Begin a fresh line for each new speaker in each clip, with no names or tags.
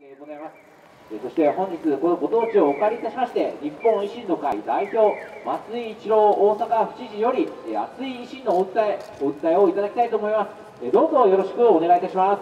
ございます。そして本日このご当地をお借りいたしまして、日本維新の会代表松井一郎大阪府知事より熱い維新のお訴えをいただきたいと思います。どうぞよろしくお願いいたします。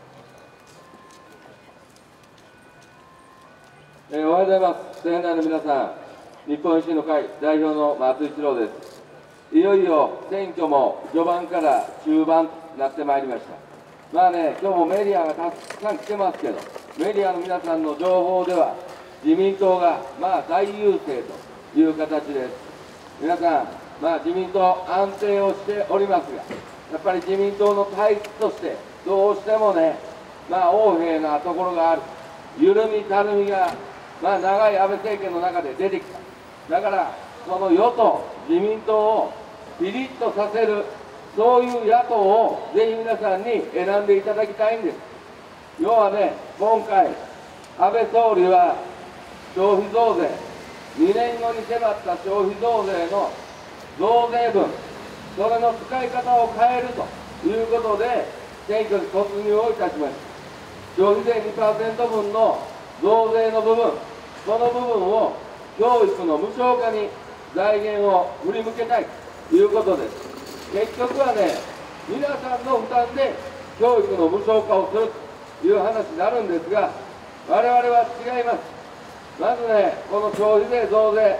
おはようございます。仙台の皆さん、日本維新の会代表の松井一郎です。いよいよ選挙も序盤から中盤となってまいりました。今日もメディアがたくさん来てますけど、メディアの皆さんの情報では、自民党が大優勢という形です。皆さん、自民党安定をしておりますが、やっぱり自民党の体質として、どうしてもね、横柄なところがある。緩みたるみが、長い安倍政権の中で出てきた。だから、その与党、自民党をピリッとさせる、そういう野党をぜひ皆さんに選んでいただきたいんです。要はね、今回、安倍総理は消費増税、2年後に迫った消費増税の増税分、それの使い方を変えるということで、選挙に突入をいたしました。消費税 2% 分の増税の部分、その部分を教育の無償化に財源を振り向けたいということです。結局はね、皆さんの負担で教育の無償化をするという話になるんですが、我々は違います。まずね、この消費税増税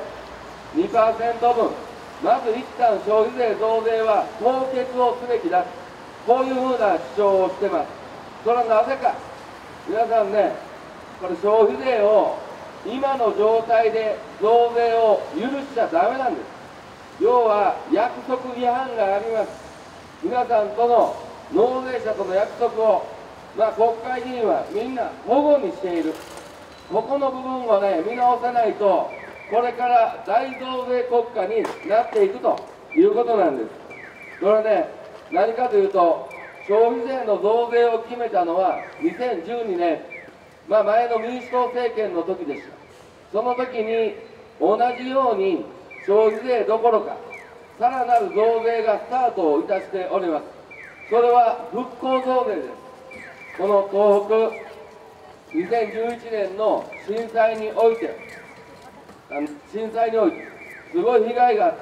2% 分、まず一旦消費税増税は凍結をすべきだ、こういうふうな主張をしてます。それはなぜか、皆さんね、これ消費税を今の状態で増税を許しちゃダメなんです。要は約束違反があります。皆さんとの納税者との約束を、国会議員はみんな保護にしている。ここの部分をね、見直さないと、これから大増税国家になっていくということなんです。それね、何かというと、消費税の増税を決めたのは2012年、前の民主党政権の時でした。その時に同じように消費税どころか、さらなる増税がスタートをいたしております。それは復興増税です。この東北、2011年の震災において、すごい被害があった。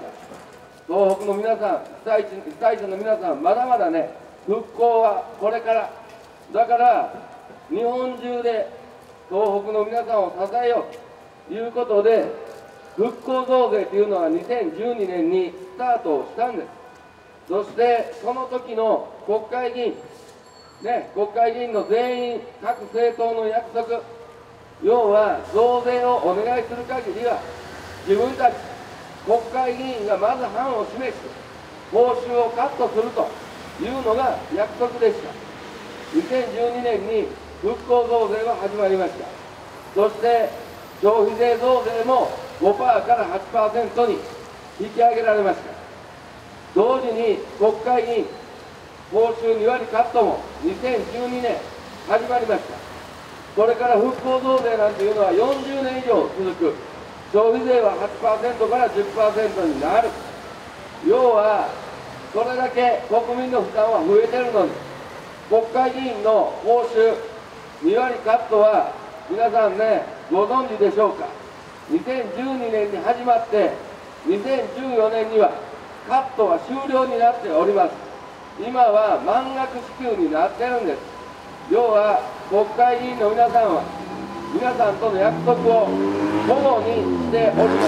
東北の皆さん、被災者の皆さん、まだまだね、復興はこれから。だから、日本中で東北の皆さんを支えようということで、復興増税というのは2012年にスタートをしたんです。そしてその時の国会議員の全員、各政党の約束、要は増税をお願いする限りは、自分たち国会議員がまず範を示し、報酬をカットするというのが約束でした。2012年に復興増税は始まりました。そして消費税増税も5%から 8% に引き上げられました。同時に国会議員報酬2割カットも2012年始まりました。これから復興増税なんていうのは40年以上続く。消費税は 8% から 10% になる。要はそれだけ国民の負担は増えてるのに、国会議員の報酬2割カットは皆さんね、ご存知でしょうか。2012年に始まって2014年にはカットは終了になっております。今は満額支給になってるんです。要は国会議員の皆さんは皆さんとの約束を保護にしております。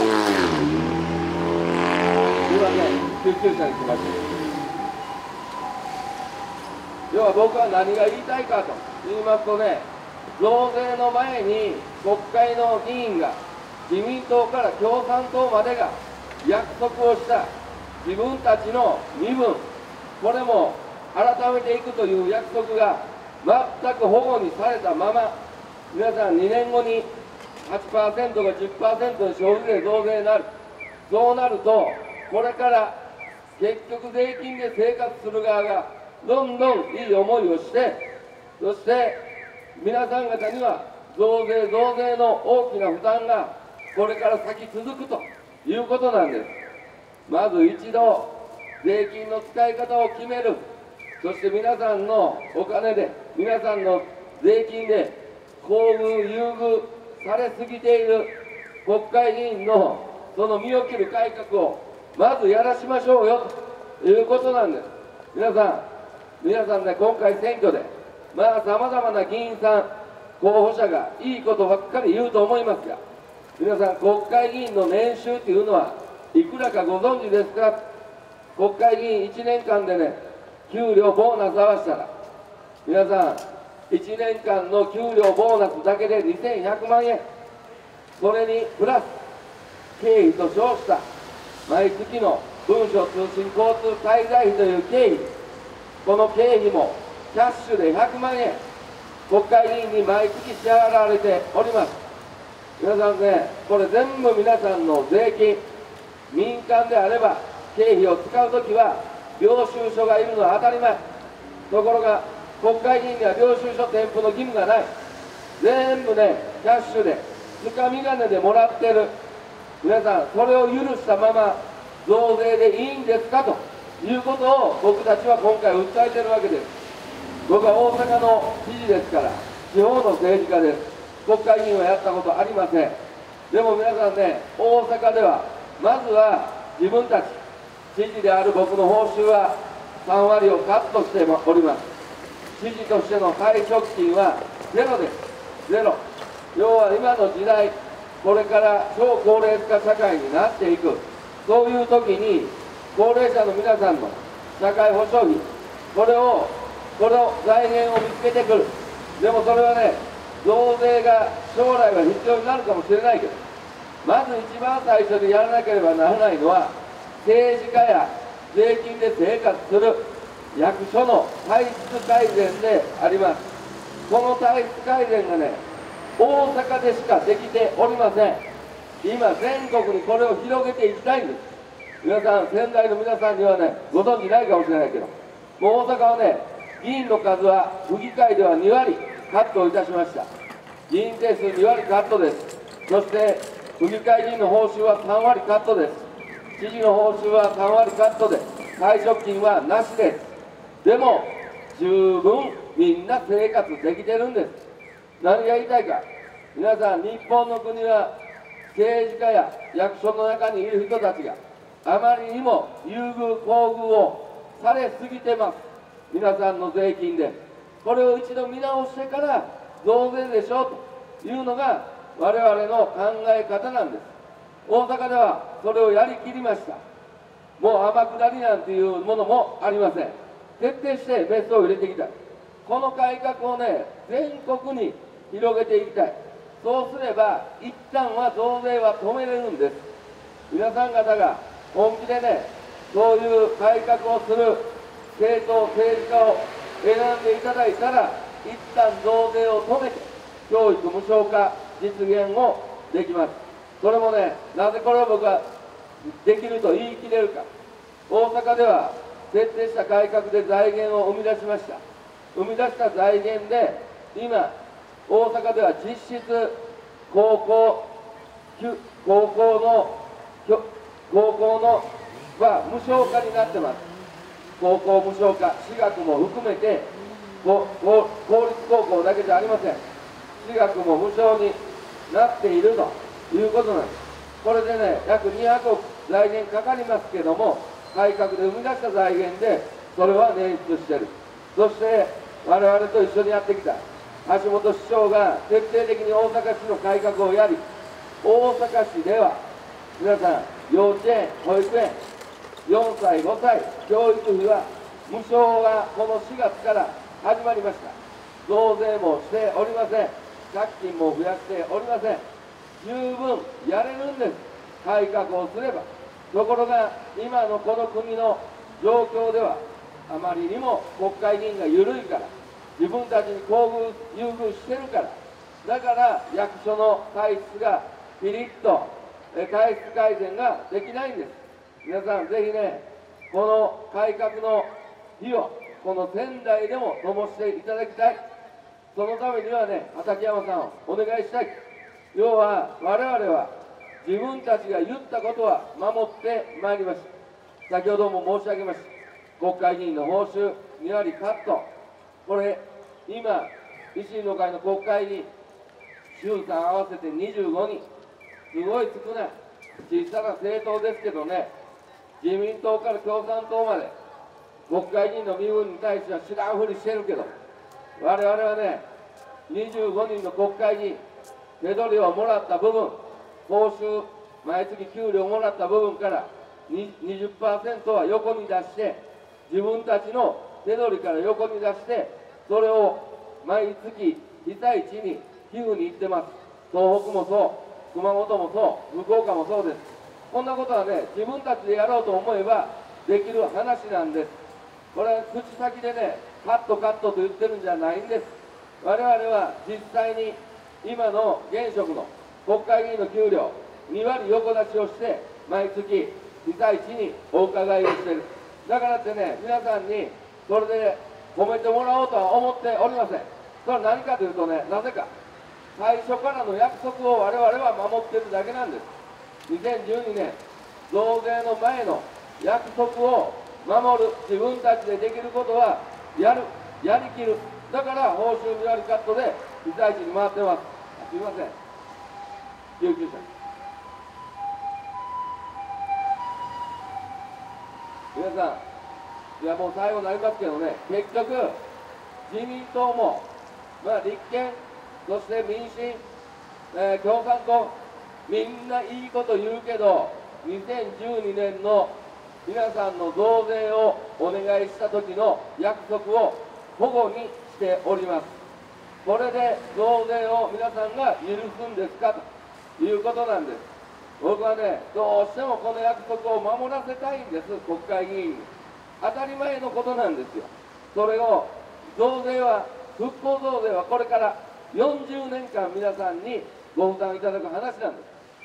すいません、救急車に来ました。要は僕は何が言いたいかと言いますとね、増税の前に国会の議員が自民党から共産党までが約束をした自分たちの身分、これも改めていくという約束が全く保護にされたまま、皆さん2年後に 8% が 10% の消費税増税になる。そうなると、これから結局税金で生活する側がどんどんいい思いをして、そして皆さん方には増税の大きな負担がこれから先続くということなんです。まず一度税金の使い方を決める。そして皆さんのお金で、皆さんの税金で厚遇優遇されすぎている国会議員のその身を切る改革をまずやらしましょうよということなんです。皆さんね、今回選挙でさまざまな議員さん候補者がいいことばっかり言うと思いますが、皆さん、国会議員の年収というのはいくらかご存知ですか。国会議員1年間でね、給料ボーナス合わせたら、皆さん、1年間の給料ボーナスだけで2100万円、それにプラス経費と称した毎月の文書通信交通滞在費という経費、この経費もキャッシュで100万円、国会議員に毎月支払われております。皆さんね、これ全部皆さんの税金、民間であれば経費を使うときは領収書がいるのは当たり前。ところが国会議員には領収書添付の義務がない。全部ね、キャッシュでつかみ金でもらってる。皆さん、それを許したまま増税でいいんですかということを僕たちは今回訴えてるわけです。僕は大阪の知事ですから、地方の政治家です。国会議員はやったことありません。でも皆さんね、大阪ではまずは自分たち知事である僕の報酬は3割をカットしております。知事としての退職金はゼロです。ゼロ。要は今の時代、これから超高齢化社会になっていく、そういう時に高齢者の皆さんの社会保障費、この財源を見つけてくる。でもそれはね、増税が将来は必要になるかもしれないけど、まず一番最初にやらなければならないのは、政治家や税金で生活する役所の体質改善であります。この体質改善がね、大阪でしかできておりません。今、全国にこれを広げていきたいんです。皆さん、仙台の皆さんにはね、ご存知ないかもしれないけど、もう大阪はね、議員の数は府議会では2割カットいたしました。議員定数2割カットです。そして府議会議員の報酬は3割カットです。知事の報酬は3割カットで、退職金はなしです。でも十分みんな生活できてるんです。何が言いたいか、皆さん、日本の国は政治家や役所の中にいる人たちがあまりにも優遇厚遇をされすぎてます。皆さんの税金でこれを一度見直してから増税でしょというのが我々の考え方なんです。大阪ではそれをやりきりました。もう天下りなんていうものもありません。徹底してメスを入れていきたい。この改革をね、全国に広げていきたい。そうすれば一旦は増税は止めれるんです。皆さん方が本気でね、そういう改革をする政党、政治家を選んでいただいたら、一旦増税を止めて教育無償化実現をできます。それもね、なぜこれを僕はできると言い切れるか。大阪では徹底した改革で財源を生み出しました。生み出した財源で今大阪では実質高校のは無償化になってます。高校無償化、私学も含めて公立高校だけじゃありません。私学も無償になっているということなんです。これでね、約200億財源かかりますけども、改革で生み出した財源でそれは捻出している。そして我々と一緒にやってきた橋本市長が徹底的に大阪市の改革をやり、大阪市では皆さん、幼稚園、保育園、4歳、5歳、教育費は無償がこの4月から始まりました。増税もしておりません。借金も増やしておりません。十分やれるんです。改革をすれば。ところが今のこの国の状況ではあまりにも国会議員が緩いから、自分たちに優遇してるから、だから役所の体質がピリッと体質改善ができないんです。皆さん、ぜひね、この改革の火をこの仙台でも灯していただきたい。そのためにはね、畠山さんをお願いしたい。要は我々は自分たちが言ったことは守ってまいりました。先ほども申し上げました。国会議員の報酬2割カット。これ今維新の会の国会に衆参合わせて25人、すごい少ない、小さな政党ですけどね、自民党から共産党まで、国会議員の身分に対しては知らんふりしてるけど、我々はね、25人の国会議員、手取りをもらった部分、報酬、毎月給料をもらった部分から 20% は横に出して、自分たちの手取りから横に出して、それを毎月被災地に寄付に行ってます。東北もそう、熊本もそう、福岡もそうです。こんなことはね、自分たちでやろうと思えばできる話なんです。これは口先でね、カットカットと言ってるんじゃないんです。我々は実際に今の現職の国会議員の給料2割横出しをして、毎月被災地にお伺いをしている。だからってね、皆さんにそれで褒めてもらおうとは思っておりません。それは何かというとね、なぜか最初からの約束を我々は守っているだけなんです。2012年増税の前の約束を守る、自分たちでできることはやりきる。だから報酬2割カットで被災地に回ってます。すみません、救急車。皆さん、いやもう最後になりますけどね、結局、自民党も、立憲、そして民進、共産党、みんないいこと言うけど、2012年の皆さんの増税をお願いした時の約束を保護にしております。これで増税を皆さんが許すんですかということなんです。僕はね、どうしてもこの約束を守らせたいんです、国会議員に。当たり前のことなんですよ。それを、増税は、復興増税はこれから40年間皆さんにご負担いただく話なんです。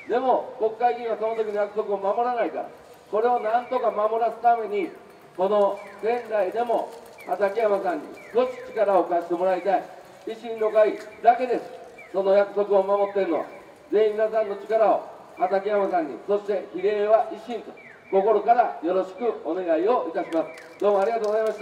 でも、国会議員はその時の約束を守らないから、これをなんとか守らすために、この仙台でも畠山さんに少し力を貸してもらいたい。維新の会だけです。その約束を守っているのは。ぜひ皆さんの力を畠山さんに、そして比例は維新と心からよろしくお願いをいたします。どうもありがとうございました。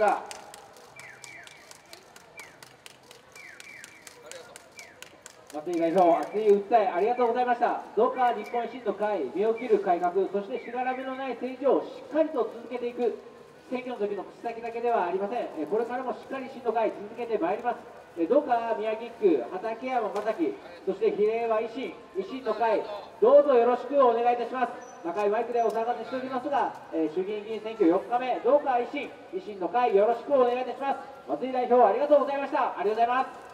松井代表、熱い訴えありがとうございました。どうか日本維新の会、身を切る改革、そしてしがらみのない政治をしっかりと続けていく、選挙の時の口先だけではありません。これからもしっかり維新の会、続けてまいります。どうか宮城区、畠山正樹、そして比例は維新の会、どうぞよろしくお願いいたします。高いマイクでお騒がせしておりますが、衆議院議員選挙4日目、どうか維新の会、よろしくお願いいたします。松井代表、ありがとうございました。ありがとうございます。